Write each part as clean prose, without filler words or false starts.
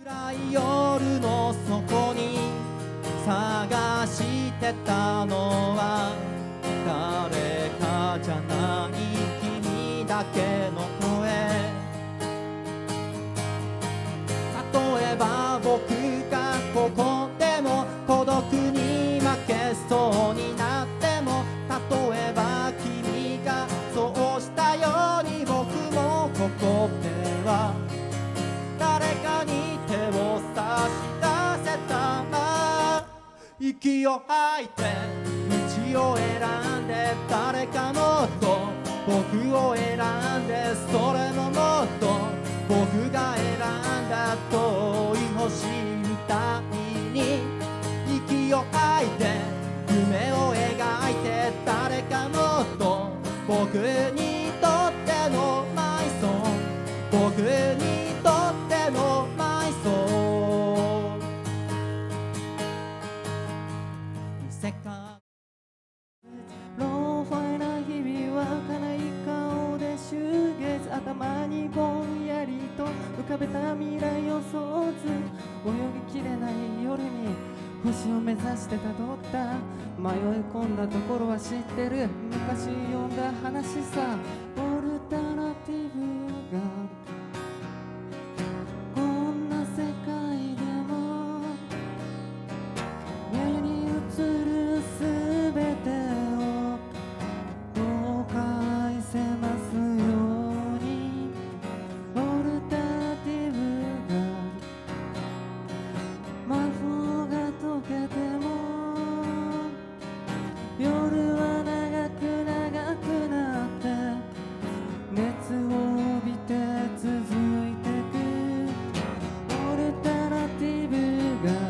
暗い夜の底に探してたのは誰かじゃない君だけの声。例えば僕がここでも孤独に負けそうになっても、例えば君がそうしたように僕もここでは誰かに手を差し出せたな。息を吐いて道を選んで誰かもっと僕を選んで、それももっと僕が選んだ遠い星みたいに息を吐いて夢を描いて、誰かもっと僕にとってのマイソン、僕にとってのマイソン。世界ローファイな日々は儚い顔で終月、頭にぼんやりと浮かべた未来予想図、泳ぎきれない夜に星を目指してたどった、迷い込んだところは知ってる、昔読んだ話さ。オルタナティブがこんな世界でも目に映るすべてをどう返せますように。オルタナティブが魔法が解けても夜は長く長くなって熱を帯びて続いてく。オルタナティブが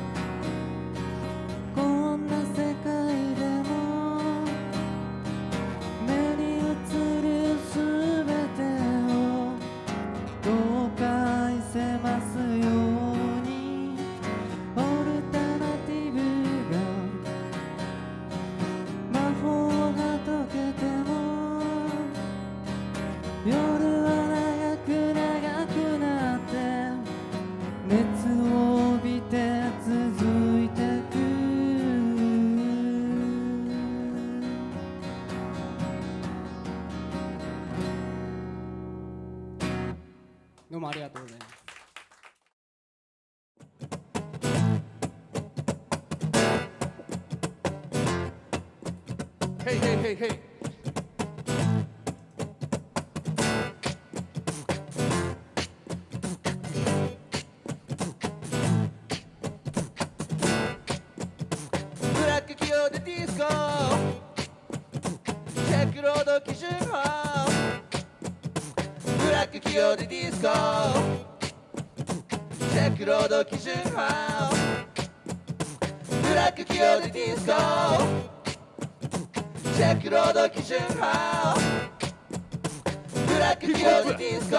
こんな世界でも目に映るすべてをどう返せますように。オルタナティブが魔法が解けても夜は長く長くなって熱を帯びて続いてく。 どうもありがとうございます。 ヘイヘイヘイヘイ。ブラック企業でディスコチェックロード基準法。ブラック企業でディスコチェックロード基準法。ブラック企業でディスコチェックロード基準法。ブラック企業でディスコ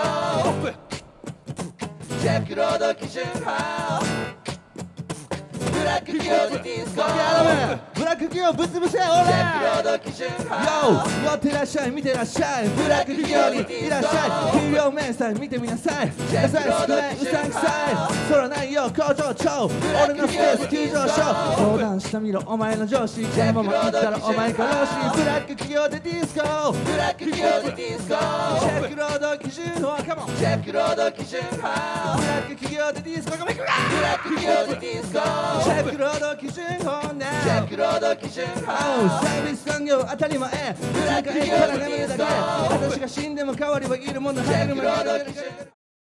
チェックロード基準法。ブラック企業でディスコブラック企業ぶつぶせオチェックラロード基準法。 寄ってらっしゃい見てらっしゃい、ブラック企業にいらっしゃい、給料明細見てみなさい。優しくないうさんくさいそらないよ工場長、俺のスペース急上昇。相談してみろお前の上司、このまま行ったらお前が老子。ブラック企業でディスコブラック企業でディスコチェックロード基準法カモン。 チェックロード基準法。 ブラック企業でディスコカモン。 ブラック企業でディスコチェックロード基準法ね。 チェックロード基準法。 サービス産業当たり前、 ブラック企業でディスコ私が死んでも変わりはいるものチェッ入るものクロード基準法。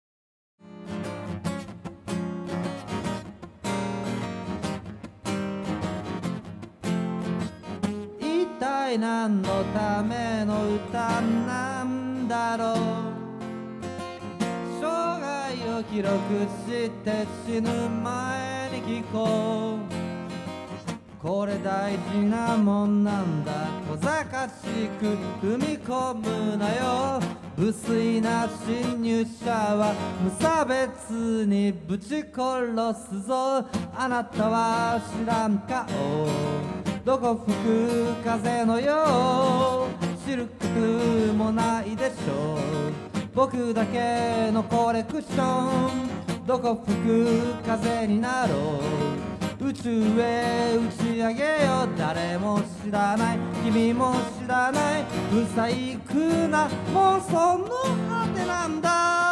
一体何のための歌なんだろう。生涯を記録して死ぬ前に聞こう。これ大事なもんなんだ、小賢しく踏み込むなよ。無粋な侵入者は無差別にぶち殺すぞ。あなたは知らん顔、どこ吹く風のよう、知ることもないでしょう。僕だけのコレクション、 どこ吹く風になろう宇宙へ打ち上げよう誰も知らない君も知らない不細工な妄想の果てなんだ